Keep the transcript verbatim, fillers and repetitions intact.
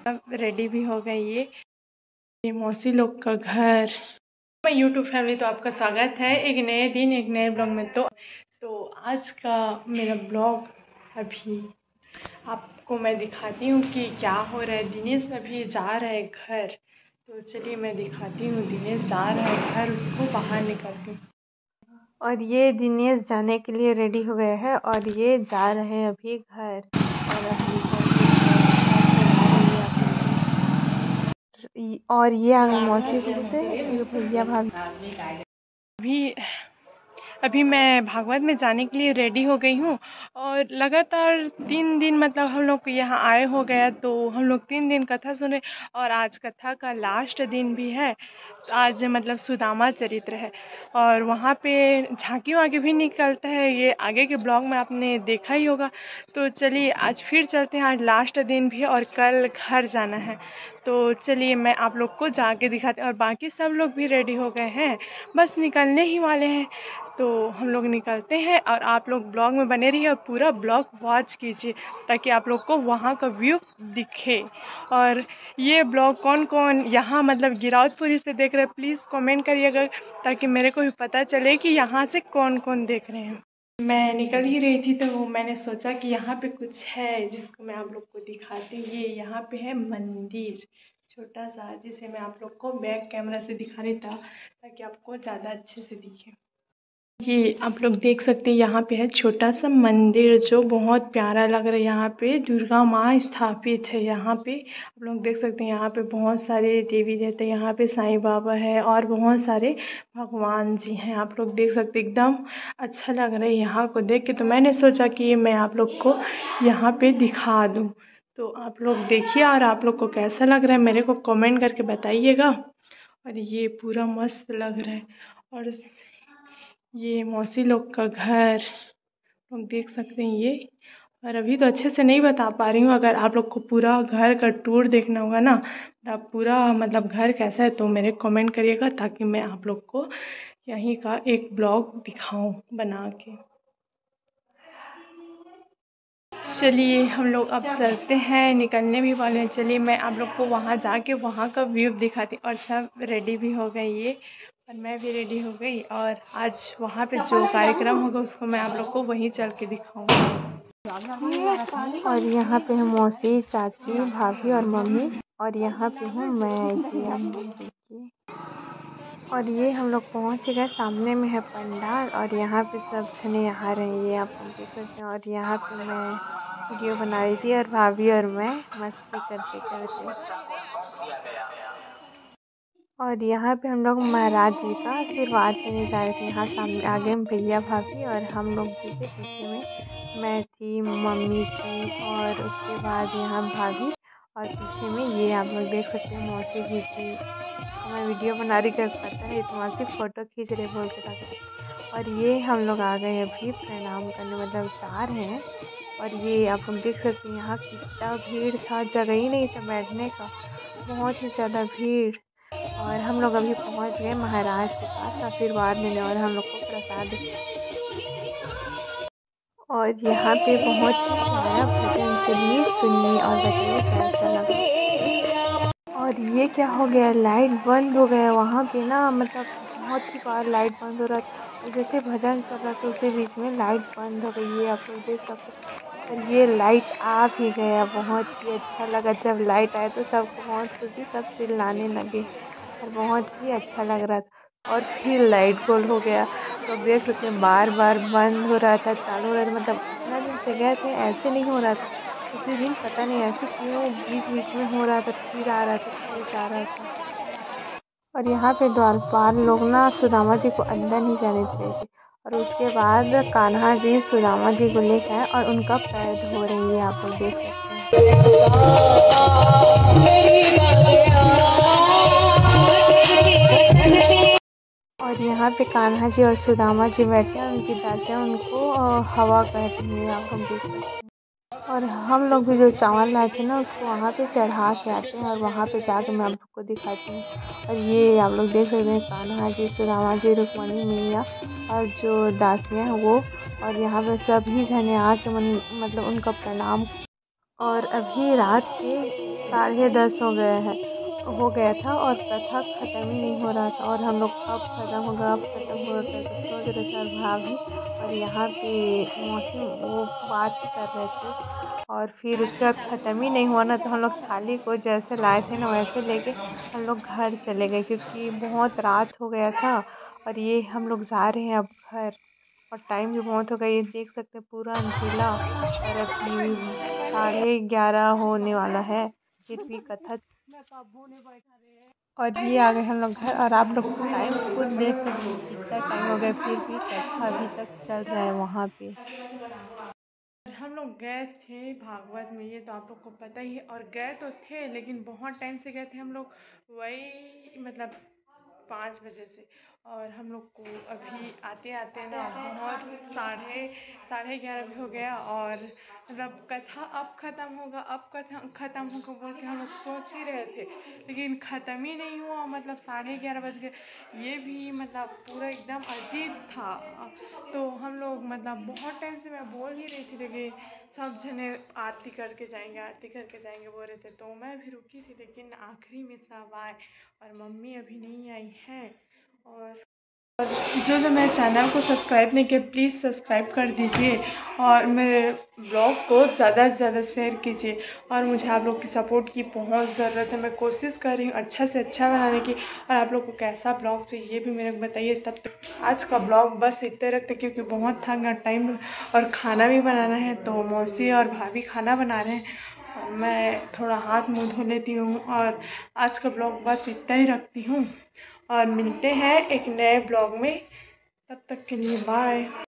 Ready भी हो गई। ये ये मौसी लोग का घर। मैं यूट्यूब फैमिली तो आपका स्वागत है एक नए दिन एक नए ब्लॉग में। तो तो आज का मेरा ब्लॉग अभी आपको मैं दिखाती हूँ कि क्या हो रहा है। दिनेश अभी जा रहा है घर, तो चलिए मैं दिखाती हूँ। दिनेश जा रहा है घर, उसको बाहर निकलती हूँ। और ये दिनेश जाने के लिए रेडी हो गए हैं और ये जा रहे हैं अभी घर। और अभी और ये आगे मौसी से भैया भाभी। अभी अभी मैं भागवत में जाने के लिए रेडी हो गई हूँ। और लगातार तीन दिन मतलब हम लोग यहाँ आए हो गया, तो हम लोग तीन दिन कथा सुने और आज कथा का लास्ट दिन भी है। आज मतलब सुदामा चरित्र है और वहाँ पे झांकी वाकी भी निकलता है। ये आगे के ब्लॉग में आपने देखा ही होगा। तो चलिए आज फिर चलते हैं। आज लास्ट दिन भी और कल घर जाना है, तो चलिए मैं आप लोग को जाके दिखाते हैं। और बाकी सब लोग भी रेडी हो गए हैं, बस निकलने ही वाले हैं। तो हम लोग निकलते हैं और आप लोग ब्लॉग में बने रहिए और पूरा ब्लॉग वॉच कीजिए ताकि आप लोग को वहाँ का व्यू दिखे। और ये ब्लॉग कौन कौन यहाँ मतलब गिरावतपुरी से देख रहे हैं प्लीज़ कमेंट करिएगा, ताकि मेरे को भी पता चले कि यहाँ से कौन कौन देख रहे हैं। मैं निकल ही रही थी तो मैंने सोचा कि यहाँ पे कुछ है जिसको मैं आप लोग को दिखाती हूँ। ये यहाँ पे है मंदिर छोटा सा, जिसे मैं आप लोग को बैक कैमरा से दिखा रही था ताकि आपको ज़्यादा अच्छे से दिखे। ये आप लोग देख सकते हैं यहाँ पे है छोटा सा मंदिर जो बहुत प्यारा लग रहा है। यहाँ पे दुर्गा माँ स्थापित है। यहाँ पे आप लोग देख सकते हैं यहाँ पे बहुत सारे देवी देवता, यहाँ पे साईं बाबा है और बहुत सारे भगवान जी हैं। आप लोग देख सकते एकदम अच्छा लग रहा है यहाँ को देख के। तो मैंने सोचा कि मैं आप लोग को यहाँ पे दिखा दूँ। तो आप लोग देखिए और आप लोग को कैसा लग रहा है मेरे को कमेंट करके बताइएगा। और ये पूरा मस्त लग रहा है। और ये मौसी लोग का घर लोग देख सकते हैं ये। और अभी तो अच्छे से नहीं बता पा रही हूँ। अगर आप लोग को पूरा घर का टूर देखना होगा ना, आप पूरा मतलब घर कैसा है तो मेरे कमेंट करिएगा ताकि मैं आप लोग को यहीं का एक ब्लॉग दिखाऊं बना के। चलिए हम लोग अब चलते हैं, निकलने भी वाले हैं। चलिए मैं आप लोग को वहाँ जाके वहाँ का व्यू दिखाती हूँ। और सब रेडी भी हो गई ये और मैं भी रेडी हो गई। और आज वहाँ पे जो कार्यक्रम होगा उसको मैं आप लोग को वहीं चल के दिखाऊंगी। और यहाँ पे है मौसी, चाची, भाभी और मम्मी। और यहाँ पे हूँ मैं, देखिए। और ये हम लोग पहुँच गए, सामने में है पंडाल और यहाँ पे सब जने यहाँ रहे आप लोग देख सकते हैं। और यहाँ पे मैं वीडियो बना रही थी और भाभी और मैं मस्ती करते करते। और यहाँ पे हम लोग महाराज जी का आशीर्वाद लेने जा रहे थे। यहाँ सामने आगे में भैया भाभी और हम लोग भी थे, पीछे में मैं थी, मम्मी थी और उसके बाद यहाँ भाभी। और पीछे में ये आप लोग देख सकते हैं मौसी जी थी। मैं वीडियो बना रही कर पता नहीं तो वहाँ से फ़ोटो खींच रहे बोल के था। और ये हम लोग आ गए अभी प्रणाम करने, मतलब जा रहे हैं। और ये आप लोग देख सकते हैं यहाँ कितना भीड़ था, जगह ही नहीं था बैठने का, बहुत ही ज़्यादा भीड़। और हम लोग अभी पहुँच गए महाराज के पास आशीर्वाद लेने और हम लोग को प्रसाद। और यहाँ पे बहुत ही प्यारा भजन, चलिए सुनिए और बताइए कैसा लगा। और ये क्या हो गया, लाइट बंद हो गया वहाँ पे ना, मतलब बहुत ही बार लाइट बंद हो रहा था। और जैसे भजन चल रहा था उसी बीच में लाइट बंद हो गई, ये आप लोग देख सकते हैं। और ये लाइट आ भी गया, बहुत ही अच्छा लगा जब लाइट आया तो सबको बहुत खुशी, सब चिल्लाने लगे और बहुत ही अच्छा लग रहा था। और फिर लाइट गोल हो गया तो देख सकते हैं बार बार बंद हो रहा था, चालू हो रहा था। मतलब इतना दिन से गए थे ऐसे नहीं हो रहा था, उसी दिन पता नहीं ऐसे क्यों बीच बीच में हो रहा था, फिर आ रहा था फिर जा रहा था। और यहाँ पे द्वारपाल लोग ना सुदामा जी को अंदर नहीं जाने दे थे। और उसके बाद कान्हा जी सुदामा जी को लेकर आए और उनका पैर धो रही है, आप लोग देख सकते हैं। और यहाँ पे कान्हा जी और सुदामा जी बैठे हैं, उनकी दासियाँ उनको हवा कह रही है, आप लोग देख सकते हैं। और हम लोग भी जो चावल लाए थे ना उसको वहाँ पे चढ़ा के आते हैं और वहाँ पे जाकर मैं आप लोग को दिखाती हूँ। और ये आप लोग देख सकते हैं कान्हा जी, सुदामा जी, रुक्मणी मैया और जो दासियाँ हैं वो। और यहाँ पे सभी जने आके मन मतलब उनका प्रणाम। और अभी रात के साढ़े दस हो गए हैं हो गया था और कथा ख़त्म ही नहीं हो रहा था। और हम लोग कब ख़त्म होगा अब ख़त्म होगा करके सोच रहे थे। और भाभी और यहाँ पे मौसी वो बात ही कर रहे थे। और फिर उसके बाद ख़त्म ही नहीं हुआ ना, तो हम लोग थाली को जैसे लाए थे ना वैसे लेके हम लोग घर चले गए, क्योंकि बहुत रात हो गया था। और ये हम लोग जा रहे हैं अब घर, और टाइम भी बहुत हो गया, ये देख सकते हैं पूरा अंधेला। और अभी साढ़े ग्यारह होने वाला है, फिर भी कथा। और ये आ गए हम लोग घर, और आप लोग टाइम खुद देख सकते हैं कितना टाइम हो गया, फिर भी कथा अभी तक चल रहा है वहाँ पे। हम लोग गए थे भागवत में, ये तो आप लोग को पता ही है। और गए तो थे लेकिन बहुत टाइम से गए थे हम लोग, वही मतलब पाँच बजे से। और हम लोग को अभी आते आते ना बहुत साढ़े साढ़े ग्यारह भी हो गया। और मतलब कथा अब ख़त्म होगा अब कथा ख़त्म होगा बोल के हम लोग सोच ही रहे थे, लेकिन ख़त्म ही नहीं हुआ। मतलब साढ़े ग्यारह बज गए, ये भी मतलब पूरा एकदम अजीब था। तो हम लोग मतलब बहुत टाइम से मैं बोल ही रही थी कि सब जने आरती करके जाएंगे आरती करके जाएंगे बोल रहे थे, तो मैं भी रुकी थी। लेकिन आखिरी में सब आए और मम्मी अभी नहीं आई है। और जो जो मेरे चैनल को सब्सक्राइब नहीं किया प्लीज़ सब्सक्राइब कर दीजिए, और मेरे ब्लॉग को ज़्यादा से ज़्यादा शेयर कीजिए। और मुझे आप लोग की सपोर्ट की बहुत ज़रूरत है, मैं कोशिश कर रही हूँ अच्छा से अच्छा बनाने की। और आप लोग को कैसा ब्लॉग चाहिए ये भी मेरे को बताइए। तब तक आज का ब्लॉग बस इतने रखते, क्योंकि बहुत थक गया टाइम और खाना भी बनाना है। तो मौसी और भाभी खाना बना रहे हैं और मैं थोड़ा हाथ मुँह धो लेती हूँ। और आज का ब्लॉग बस इतना ही रखती हूँ, और मिलते हैं एक नए ब्लॉग में। तब तक के लिए बाय।